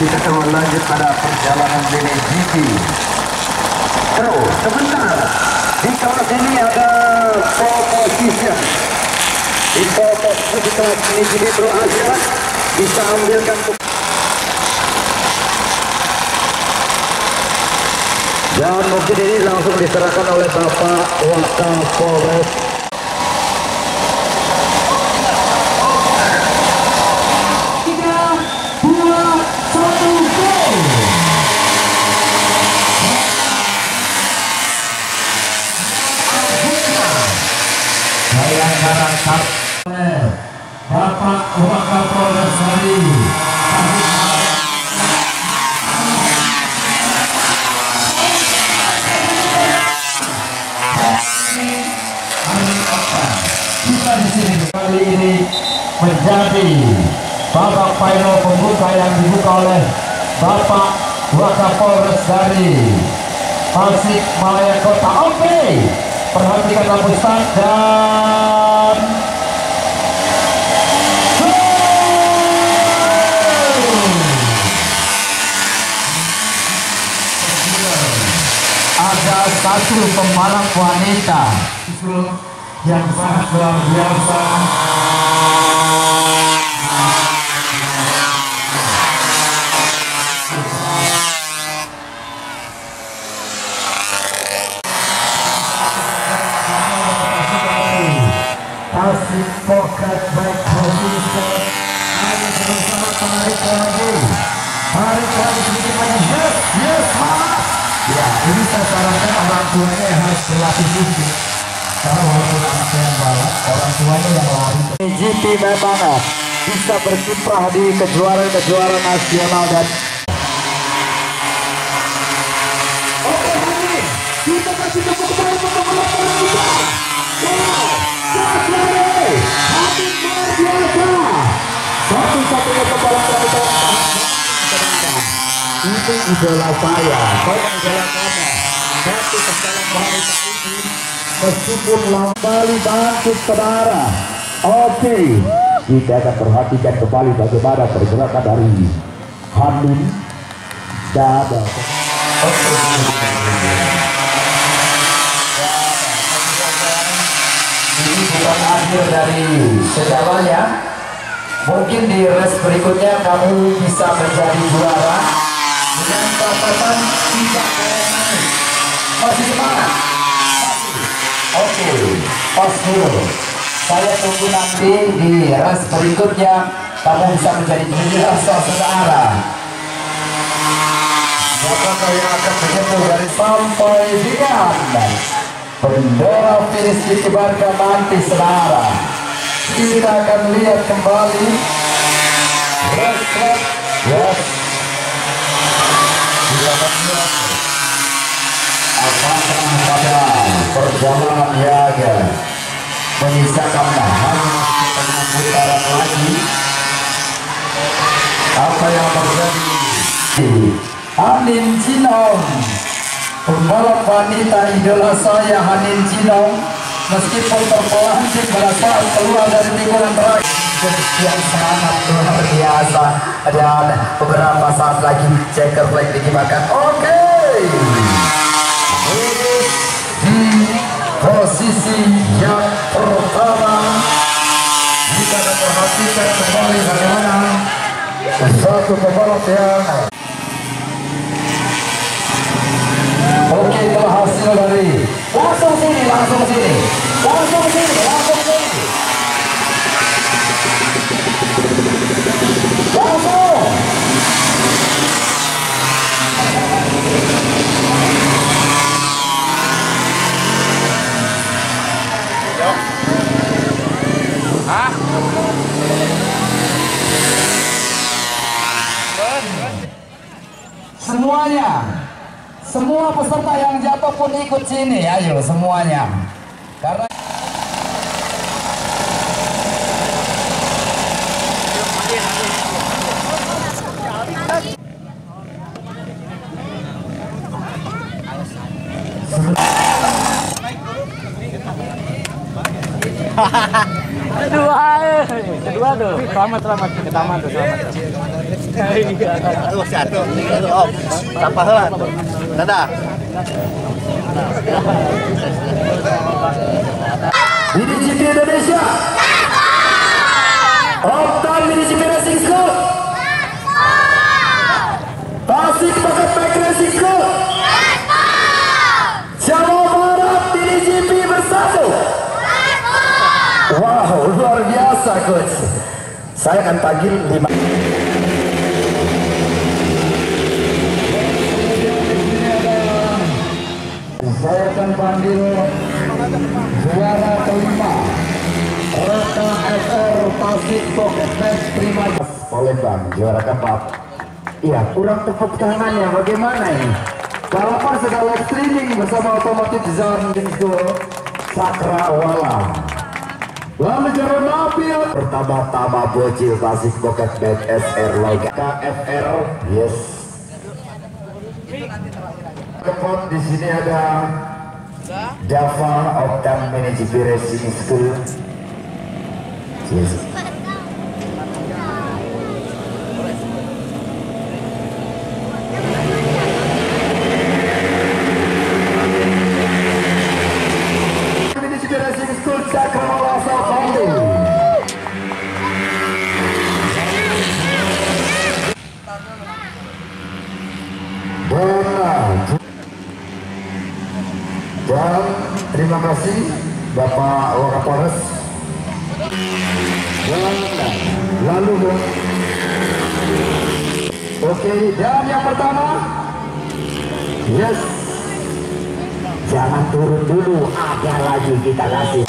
kita akan lanjut pada perjalanan MotoGP. Terus sebentar di kelas ini ada pole position. Di pole position ini jadi berhasil bisa ambilkan. Dan mungkin ini langsung diserahkan oleh Bapak Wakapolres. Bapak Wakapolres dari kita di sini kali ini menjadi babak final pembuka yang dibuka oleh Bapak Wakapolres dari Tasikmalaya Kota. Oke, perhatikan lampu start dan ada satu pembalap wanita yang sangat luar biasa. Tasik Pocket Bike Position. Mari bersama tarik lagi. Tarik lagi sedikit lagi. Yes, mas. Ya, ini saya sarankan orang tuanya yang harus berlatih fisik. Karena walaupun anaknya yang balap, orang tuanya yang lari. GP memang bisa berkiprah di kejuaraan nasional dan oke, hari kita kasih tepuk tangan untuk pembalap kita. Wow, hati luar biasa. Satu-satunya pembalap wanita. Itu idola saya. Saya idola kamu. Satu pembalap wanita ini meskipun kembali bangkit saudara. Oke, kita akan perhatikan kembali bagaimana pergerakan dari Hanun Dada. Ini bukan akhir dari segalanya. Mungkin di race berikutnya kamu bisa menjadi juara dengan catatan tidak naik. Masih semangat? Oke, pasti. Saya tunggu nanti di race berikutnya kamu bisa menjadi juara saudara. Siapakah yang akan menyentuh dari sampai dengan bendera finish dikibarkan nanti saudara. Kita akan lihat kembali. Yes. Kita akan lihat apakah pada perjalanan Yaga menyisakan hanya setengah putaran lagi. Apa yang terjadi? Hanin Jinong, pembalap wanita idola saya Hanin Jinong, meskipun terpelanting pada saat keluar dari tikungan terakhir yang sangat luar biasa. Dan beberapa saat lagi checker flag dikibarkan. Oke, di posisi yang pertama kita akan perhatikan kembali bagaimana satu pembalap yang oke, itulah hasil dari langsung sini. Semua peserta yang jatuh pun ikut sini, ayo semuanya. Karena Kedua tuh, selamat ke taman tuh, selamat. Aduh, satu. Om, sampah heula. Dadah. MiniGP Indonesia. Oktan MiniGP Racing School. Tasik Bucket Racing School. Jawa Barat MiniGP bersatu. Wow, luar biasa coach. Saya akan panggil 5. Saya akan panggil juara kelima Raka FR Tasik Bucket Prima Palembang, juara keempat. Iya, kurang tepuk tangannya, bagaimana ini? Balapan sedang live streaming bersama Otomotif Zone School Sakrawala. Lalu juara mobil pertama-tama bocil Tasik Bucket SR Loga KFR, yes. Keempat di sini ada Java Oktan MiniGP Racing School. Yes. MiniGP Racing School Cakrawala Sokondo. Dan terima kasih Bapak Wakapolres. Dan lalu oke, dan yang pertama, yes, jangan turun dulu, ada lagi kita kasih.